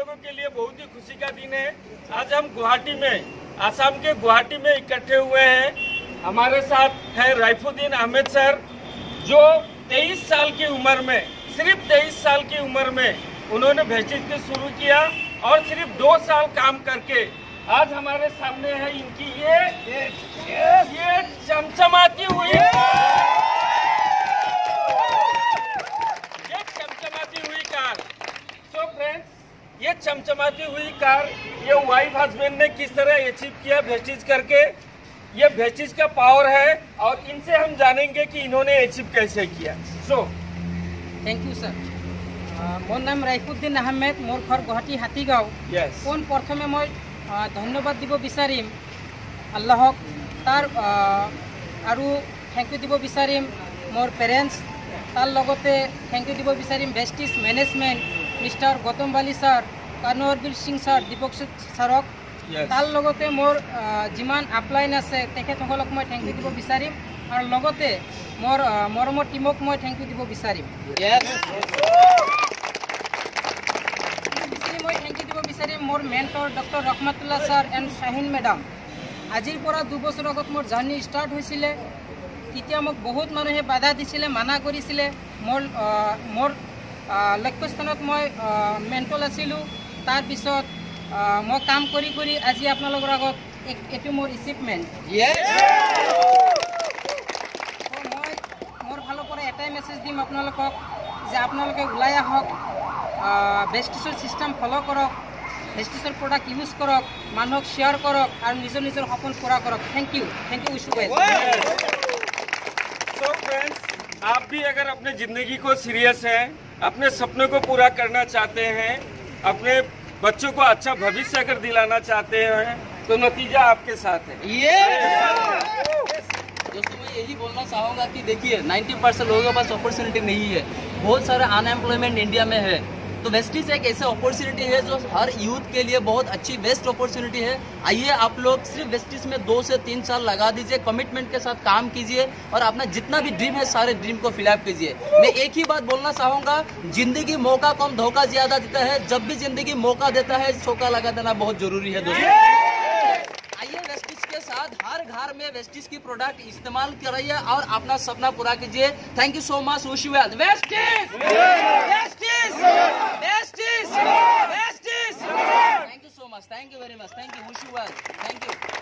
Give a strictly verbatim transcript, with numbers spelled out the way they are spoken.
लोगों के लिए बहुत ही खुशी का दिन है। आज हम गुवाहाटी में, आसाम के गुवाहाटी में इकट्ठे हुए हैं। हमारे साथ है राइफुद्दीन अहमद सर, जो तेईस साल की उम्र में, सिर्फ तेईस साल की उम्र में उन्होंने वेस्टिज शुरू किया और सिर्फ दो साल काम करके आज हमारे सामने है इनकी ये ये, ये चमचमाती हुई ये चमचमाती हुई कार। सो फ्रेंड्स, ये चमचमाती हुई कार ये वाइफ हस्बैंड ने किस तरह अचीव किया वेस्टिज करके, ये वेस्टिज का पावर है और इनसे हम जानेंगे कि इन्होंने अचीव कैसे किया। So thank you sir. मोर नाम राइफुद्दीन अहमेद, मोर घर गुवाहाटी हाथीगाँव। यस। पोन प्रथमे मैं धन्यवाद দিব বিচাৰিম আল্লাহক, তাৰ আৰু থেংক ইউ দিব বিচাৰিম মোৰ পেৰেণ্টছ, তাৰ লগতে থেংক ইউ দিব বিচাৰিম বেষ্টিজ management, mister Gautam Bali sir, Kanwarbir Singh sir, Deepak ছাৰক, তাৰ লগতে মোৰ যিমান আপলাইন আছে তেখেতসকলক মই থেংক ইউ দিব বিচাৰিম আৰু লগতে মোৰ মৰমৰ টিমক মই থেংক ইউ দিব বিচাৰিম। মই থেংক ইউ দিব বিচাৰিম মোৰ mentor doctor Rahmatullah sir and Shahin madam. আজিৰ পৰা দুবছৰ আগত মোৰ জাৰ্ণি ষ্টাৰ্ট হৈছিলে, তেতিয়া মোক বহুত মানুহে বাধা দিছিলে, মানা কৰিছিলে। মোৰ মোৰ লক্ষ্যস্থানত মই মেণ্টল আছিলোঁ। তাৰপিছত মই কাম কৰি কৰি আজি আপোনালোকৰ আগত এইটো মোৰ এচিভমেণ্ট। মই মোৰ ফালৰ পৰা এটাই মেছেজ দিম আপোনালোকক যে আপোনালোকে ওলাই আহক, বেষ্টিজৰ চিষ্টেম ফ'ল' কৰক, বেষ্টিজৰ প্ৰডাক্ট ইউজ কৰক, মানুহক শ্বেয়াৰ কৰক আৰু নিজৰ নিজৰ সপোন পূৰা কৰক। Thank you thank you wish well. So friends, आप भी अगर अपने ज़िंदगी को सीरियस हैं, अपने सपनों को पूरा करना चाहते हैं, अपने बच्चों को अच्छा भविष्य अगर दिलाना चाहते हैं तो नतीजा आपके साथ है। दोस्तों, मैं यही बोलना चाहूँगा कि देखिए नब्बे परसेंट लोगों के पास अपॉर्चुनिटी नहीं है, बहुत सारा अनएम्प्लॉयमेंट इंडिया में है। तो वेस्टिज एक ऐसे अपॉर्चुनिटी है जो हर यूथ के लिए बहुत अच्छी बेस्ट अपॉर्चुनिटी है। आइए आप लोग सिर्फ वेस्टिज में दो से तीन साल लगा दीजिए, कमिटमेंट के साथ काम कीजिए और अपना जितना भी ड्रीम है सारे ड्रीम को फिलअप कीजिए। मैं एक ही बात बोलना चाहूँगा, जिंदगी मौका कम धोखा ज्यादा देता है। जब भी जिंदगी मौका देता है चौका लगा देना बहुत जरूरी है दोस्तों। आइए वेस्टिज के साथ हर घर में वेस्टिज की प्रोडक्ट इस्तेमाल करिए और अपना सपना पूरा कीजिए। Thank you so much. Wish you well. Vestige Vestige Vestige Vestige. Thank you so much. Thank you very much. Thank you. Wish you well. Thank you.